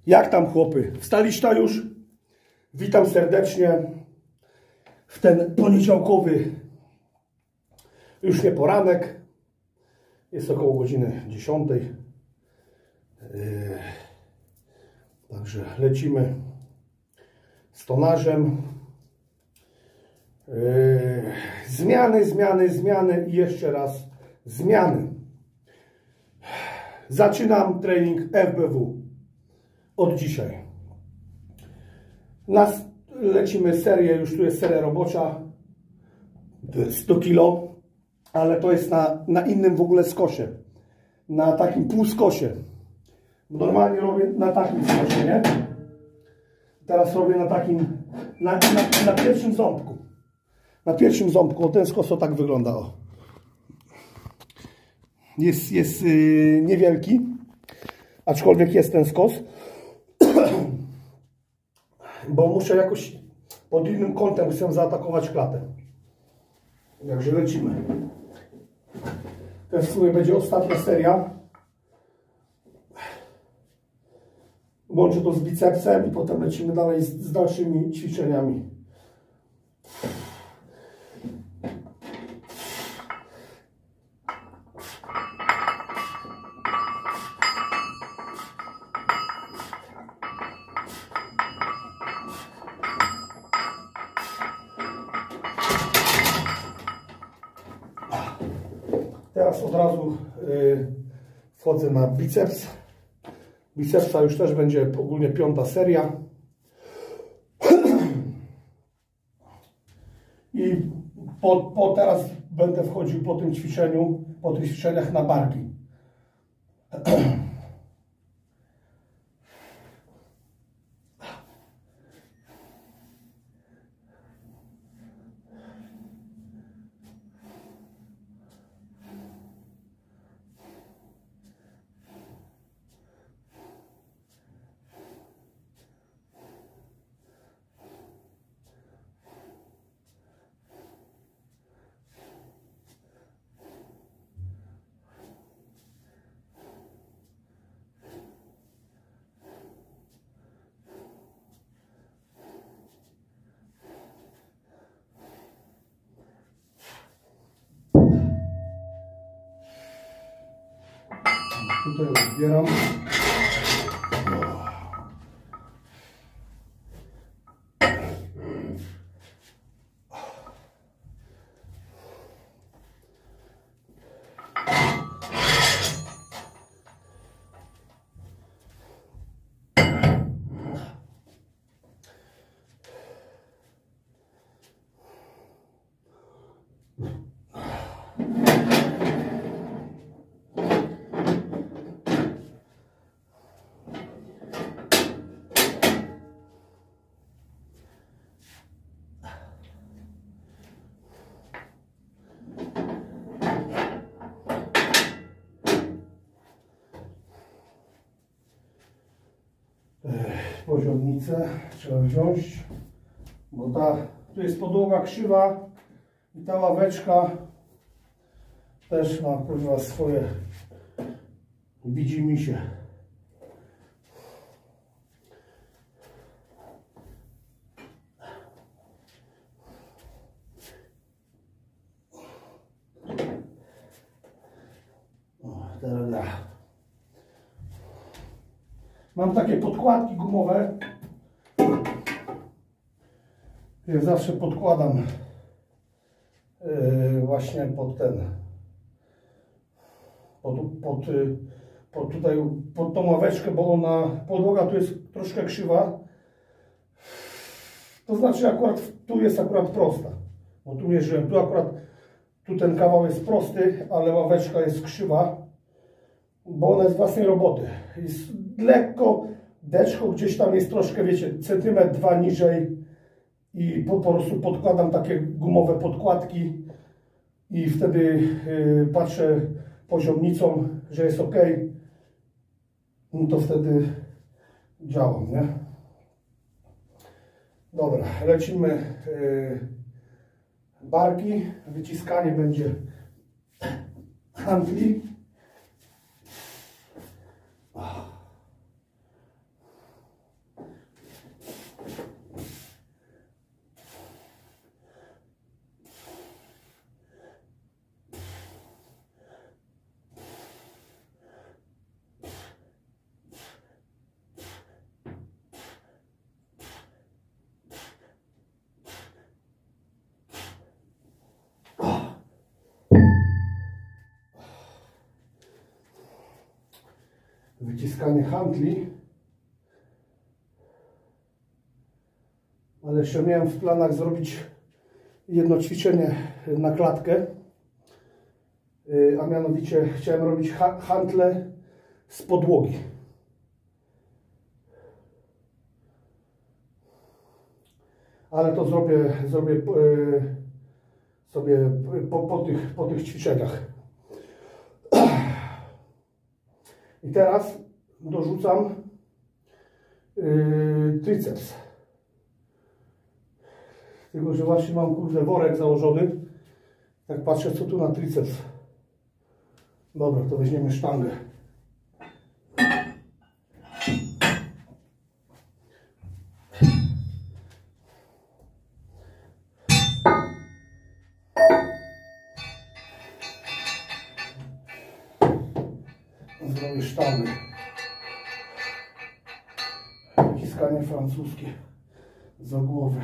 Jak tam chłopy? Wstaliście już? Witam serdecznie w ten poniedziałkowy, już nie poranek. Jest około godziny 10. Także lecimy z tonażem. Zmiany i jeszcze raz zmiany. Zaczynam trening FBW od dzisiaj. Lecimy serię, już tu jest seria robocza, to jest 100 kg, ale to jest na innym w ogóle skosie, na takim półskosie. Normalnie robię na takim skosie, nie? Teraz robię na takim, na pierwszym ząbku. Na pierwszym ząbku, o, ten skos o tak wygląda, o. Jest niewielki, aczkolwiek jest ten skos, bo muszę jakoś pod innym kątem, chcę zaatakować klatę. Także lecimy. To w sumie będzie ostatnia seria. Łączę to z bicepsem i potem lecimy dalej z dalszymi ćwiczeniami. Teraz od razu wchodzę na biceps. Bicepsa już też będzie ogólnie 5. seria. I teraz będę wchodził po tym ćwiczeniu, po tych ćwiczeniach na barki. Tutaj odbieram. Poziomnicę trzeba wziąć, bo tu jest podłoga krzywa i ta ławeczka też ma kurwa swoje widzimisię. O, teraz mam takie podkładki gumowe. Ja zawsze podkładam właśnie pod ten, pod tą ławeczkę, bo podłoga tu jest troszkę krzywa. To znaczy tu jest akurat prosta, bo tu mierzyłem, tu ten kawał jest prosty, ale ławeczka jest krzywa, bo ona jest z własnej roboty. Jest lekko, deczko gdzieś tam jest troszkę, wiecie, centymetr, 2 niżej i po prostu podkładam takie gumowe podkładki i wtedy patrzę poziomnicą, że jest ok, no to wtedy działam, nie? Dobra, lecimy barki, wyciskanie będzie handli. wyciskanie handli. Ale jeszcze miałem w planach zrobić jedno ćwiczenie na klatkę. A mianowicie chciałem robić handle z podłogi. Ale to zrobię sobie po tych ćwiczeniach. I teraz dorzucam triceps. Tylko że właśnie mam kurde worek założony. Tak patrzę co tu na triceps. Dobra, to weźmiemy sztangę. Zrobię sztangę. Wyciskanie francuskie za głowę.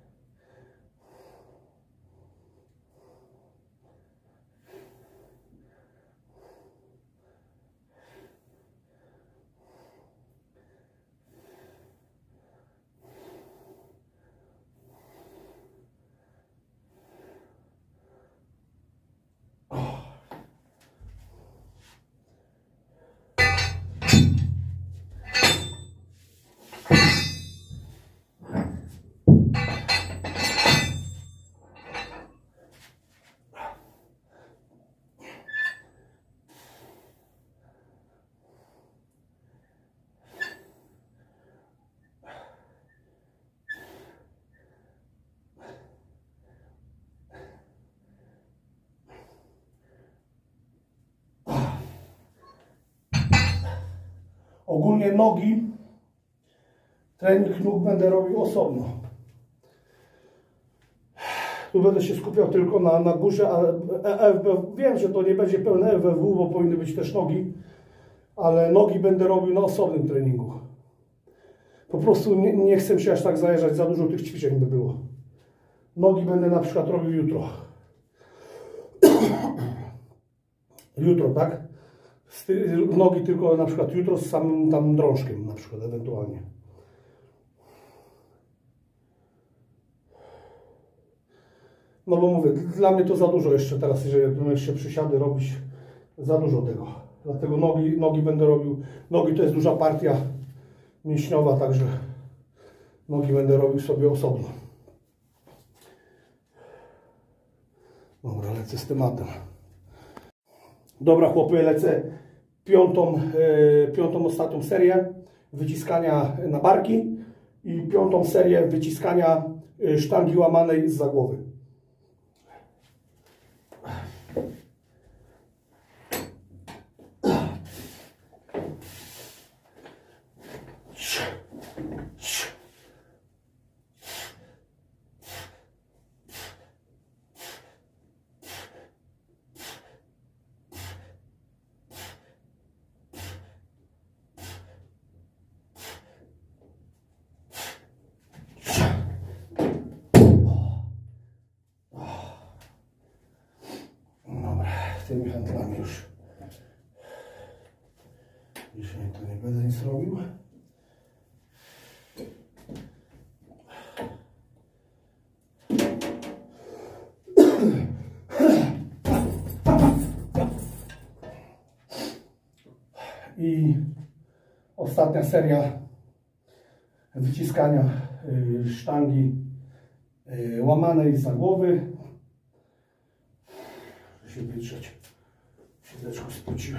Ogólnie nogi, trening nóg będę robił osobno. Tu będę się skupiał tylko na górze, a wiem, że to nie będzie pełne FWW, bo powinny być też nogi, ale nogi będę robił na osobnym treningu. Po prostu nie chcę się aż tak zajeżdżać, za dużo tych ćwiczeń by było. Nogi będę na przykład robił jutro. Jutro, tak? Nogi tylko na przykład jutro z samym tam drążkiem na przykład ewentualnie. No bo mówię, dla mnie to za dużo jeszcze teraz, jeżeli będę jeszcze przysiady robić, za dużo tego. Dlatego nogi będę robił, nogi to jest duża partia mięśniowa, także nogi będę robił sobie osobno. Dobra, lecę z tematem. Dobra chłopy, lecę piątą ostatnią serię wyciskania na barki i piątą serię wyciskania sztangi łamanej zza głowy. Tymi handlami już dzisiaj to nie będę nic robił. I ostatnia seria wyciskania sztangi łamanej za głowy. Muszę się wytrzeć. Siedeczko spociłem.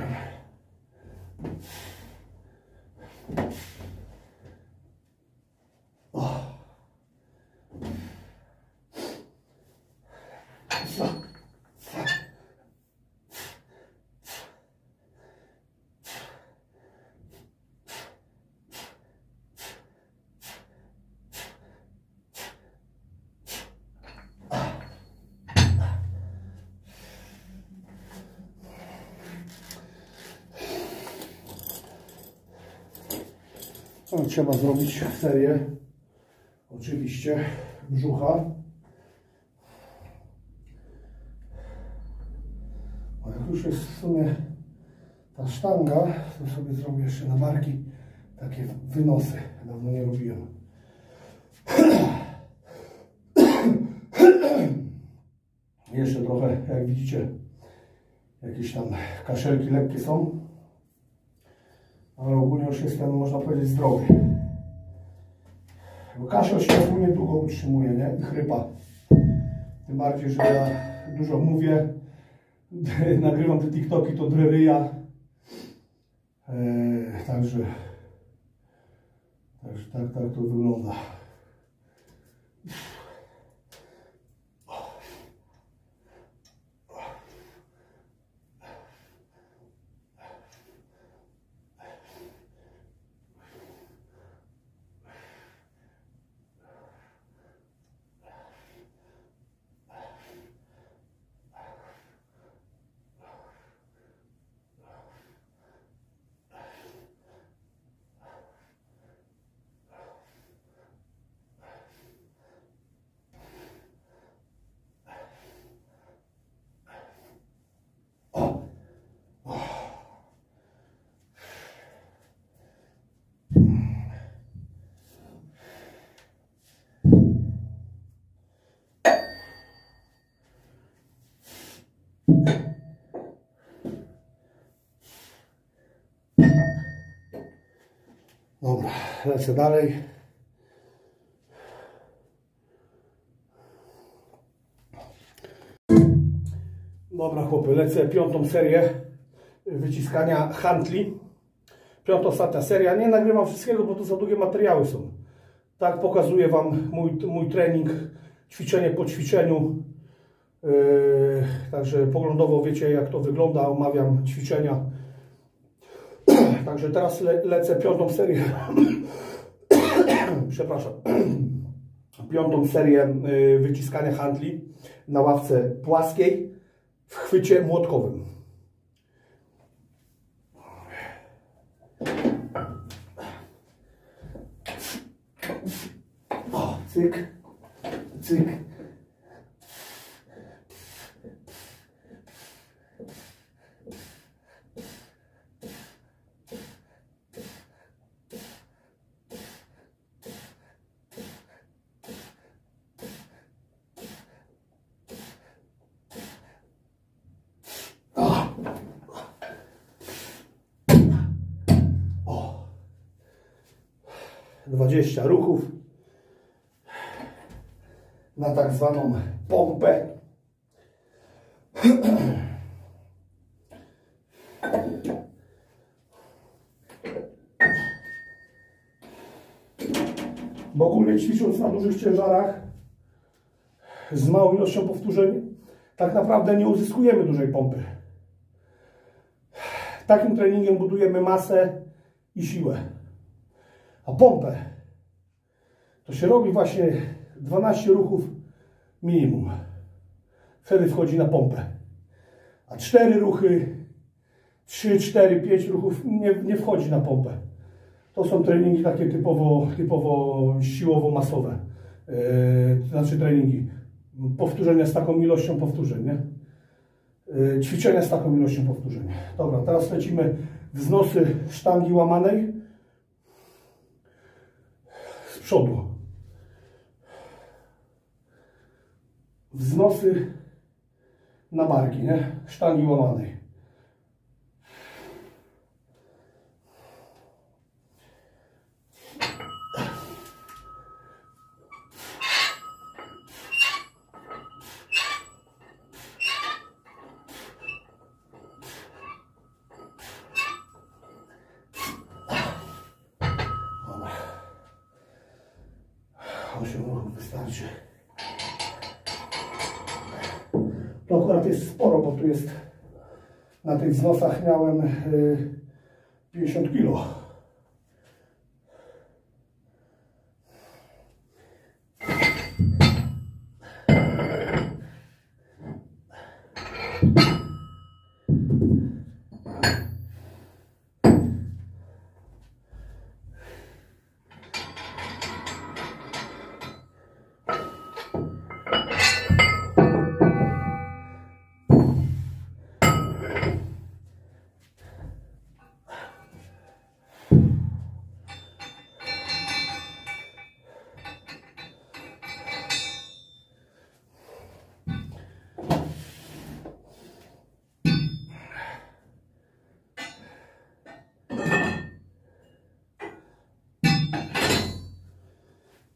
No, trzeba zrobić serię, oczywiście, brzucha. A jak już jest w sumie Ta sztanga, to sobie zrobię jeszcze na barki takie wynosy. Dawno nie robiłem. Jeszcze trochę, jak widzicie, jakieś tam kaszelki lekkie są, ale ogólnie już jestem, można powiedzieć, zdrowy. Bo kaszel się ogólnie długo utrzymuje, nie? I chrypa. Tym bardziej, że ja dużo mówię, nagrywam te TikToki, to drę ryja. Także tak to wygląda. Dobra, lecę dalej. Dobra chłopy, lecę 5. serię wyciskania handli. 5. ostatnia seria. Nie nagrywam wszystkiego, bo to za długie materiały są. Tak pokazuję Wam mój trening, ćwiczenie po ćwiczeniu. Także poglądowo wiecie, jak to wygląda, omawiam ćwiczenia. Także teraz lecę 5. serię. Przepraszam. 5. serię wyciskania handli na ławce płaskiej w chwycie młotkowym. O, cyk, cyk. O. 20 ruchów na tak zwaną pompę. Bo ogólnie ćwicząc na dużych ciężarach z małą ilością powtórzeń, tak naprawdę nie uzyskujemy dużej pompy. Takim treningiem budujemy masę i siłę. A pompę to się robi właśnie 12 ruchów minimum. Wtedy wchodzi na pompę. A 4 ruchy, 3, 4, 5 ruchów nie wchodzi na pompę. To są treningi takie typowo siłowo-masowe. Znaczy treningi. Powtórzenia z taką ilością powtórzeń, nie? Ćwiczenia z taką ilością powtórzeń. Dobra, teraz lecimy wznosy sztangi łamanej z przodu. Wznosy na barki, nie? Sztangi łamanej. Dobra. 8 ruchów wystarczy. To akurat jest sporo, bo tu jest na tych wznosach miałem 50 kg.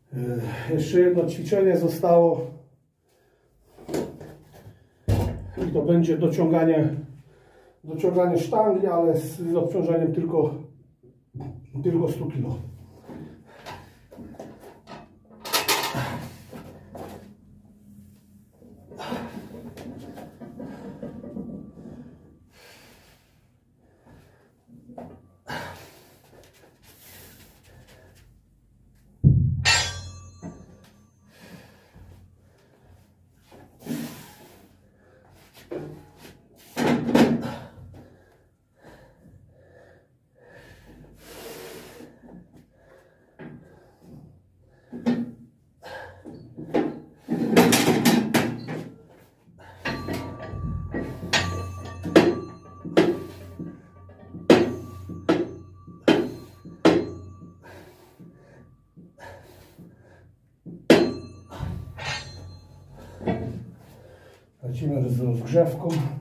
Jeszcze jedno ćwiczenie zostało i to będzie dociąganie sztangi, ale z obciążeniem tylko 100 kg. Lecimy z rozgrzewką.